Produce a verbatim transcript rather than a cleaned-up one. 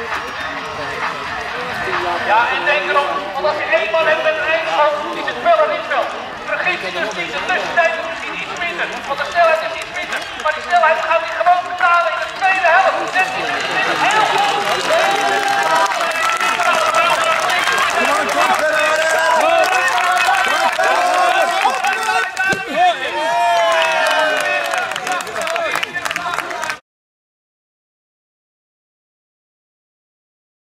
Ja, en denk erom, want als je één man hebt met een eindschoot, is het wel een spel. Vergeet je dus niet, de tussentijd is misschien iets minder, want de snelheid is iets minder. Maar die snelheid gaat niet